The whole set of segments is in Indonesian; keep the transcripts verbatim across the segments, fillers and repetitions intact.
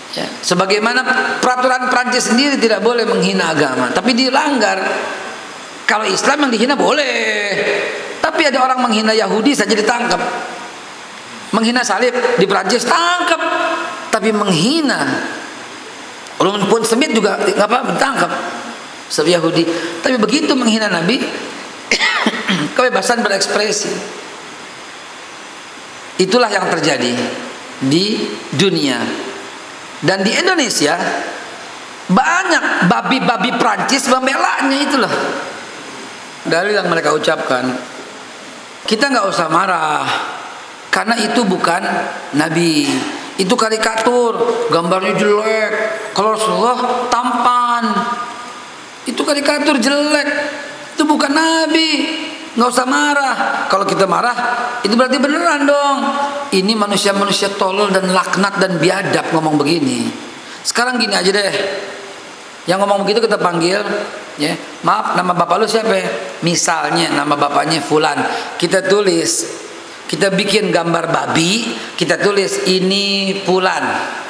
Ya, sebagaimana peraturan Prancis sendiri tidak boleh menghina agama, tapi dilanggar. Kalau Islam yang dihina boleh, tapi ada orang menghina Yahudi saja ditangkap. Menghina salib di Prancis tangkap, tapi menghina rumpun semit juga nggak apa ditangkap sebab Yahudi. Tapi begitu menghina Nabi, kebebasan berekspresi. Itulah yang terjadi di dunia. Dan di Indonesia banyak babi-babi Prancis membelanya, itulah dalil yang mereka ucapkan. Kita nggak usah marah karena itu bukan Nabi, itu karikatur, gambarnya jelek. Kalau Rasulullah tampan, itu karikatur jelek, itu bukan Nabi. Nggak usah marah. Kalau kita marah itu berarti beneran dong. Ini manusia-manusia tolol dan laknat dan biadab ngomong begini. Sekarang gini aja deh, yang ngomong begitu kita panggil, ya, maaf nama bapak lu siapa? Misalnya nama bapaknya Fulan. Kita tulis, kita bikin gambar babi, kita tulis ini Fulan.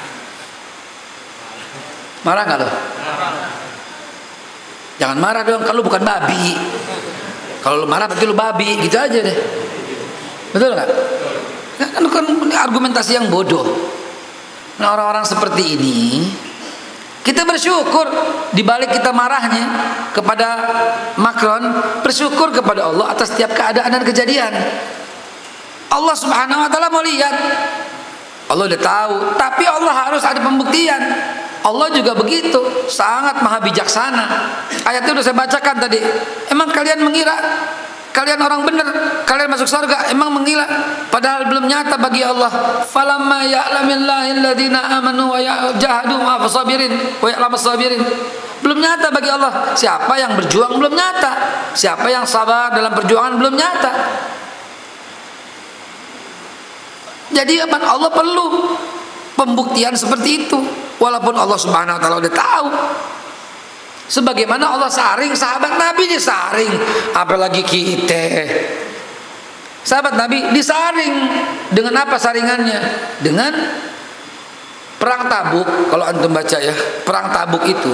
Marah nggak lo? Jangan marah dong, kalau bukan babi. Kalau lu marah berarti lu babi, gitu aja deh. Betul nggak? Kan, kan argumentasi yang bodoh. Nah, orang-orang seperti ini kita bersyukur di balik kita marahnya kepada Macron, bersyukur kepada Allah atas setiap keadaan dan kejadian. Allah Subhanahu wa taala mau lihat. Allah udah tahu, tapi Allah harus ada pembuktian. Allah juga begitu, sangat maha bijaksana. Ayatnya udah saya bacakan tadi. Emang kalian mengira kalian orang benar, kalian masuk surga? Emang mengira? Padahal belum nyata bagi Allah. Falamma ya'lamillahil ladzina amanu wa jahadu ma fasabirin wa ya'lamus sabirin. Belum nyata bagi Allah. Siapa yang berjuang belum nyata. Siapa yang sabar dalam perjuangan belum nyata. Jadi Allah perlu pembuktian seperti itu. Walaupun Allah Subhanahu wa taala udah tahu. Sebagaimana Allah saring sahabat Nabi disaring, apalagi kita. Sahabat Nabi disaring dengan apa saringannya? Dengan perang Tabuk. Kalau antum baca ya, perang Tabuk itu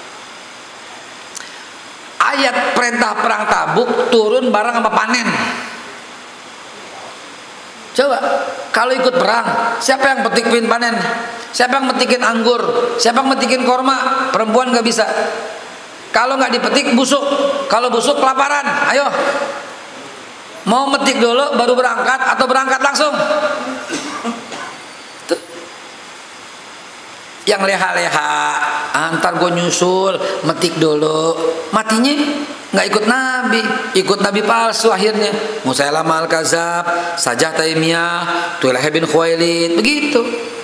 ayat perintah perang Tabuk turun bareng sama panen. Coba kalau ikut perang, siapa yang petikin panen? Siapa yang metikin anggur? Siapa yang metikin korma? Perempuan nggak bisa. Kalau nggak dipetik busuk. Kalau busuk kelaparan. Ayo, mau metik dulu baru berangkat atau berangkat langsung? Tuh. Yang leha-leha, antar gue nyusul, metik dulu. Matinya nggak ikut Nabi, ikut Nabi palsu akhirnya. Musailamah al-Kadzab, Sajah Taimiyah, Tuilah bin Khuwailid, begitu.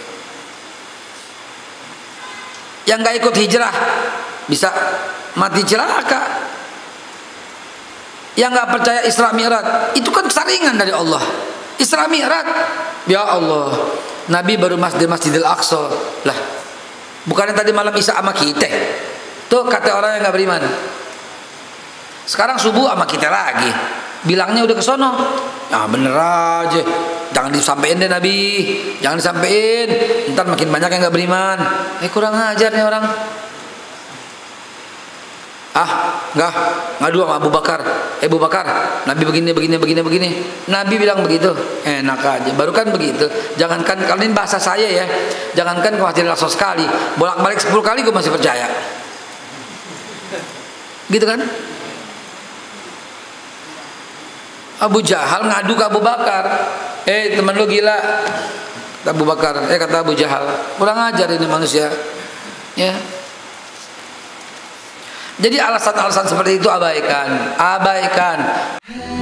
Yang nggak ikut hijrah bisa mati celaka. Yang nggak percaya Isra Mi'raj itu kan saringan dari Allah. Isra Mi'raj, ya Allah, Nabi baru masjid Masjidil Aqsa lah. Bukannya tadi malam Isya sama kita? Tuh kata orang yang nggak beriman. Sekarang subuh sama kita lagi. Bilangnya udah ke sono. Ya bener aja. Jangan disampaikan deh Nabi. Jangan disampaikan. Ntar makin banyak yang nggak beriman. Eh kurang ajar nih orang. Ah, enggak, ngadu sama Abu Bakar. Eh Abu Bakar, Nabi begini begini begini begini. Nabi bilang begitu. Enak aja. Baru kan begitu. Jangankan kalian bahasa saya ya. Jangankan ke Masjidil Aqsa sekali, bolak-balik sepuluh kali gue masih percaya. Gitu kan? Abu Jahal ngadu ke Abu Bakar. Eh teman lu gila. Kata Abu Bakar. Eh kata Abu Jahal, kurang ajar ini manusia. Ya. Jadi alasan-alasan seperti itu abaikan, abaikan.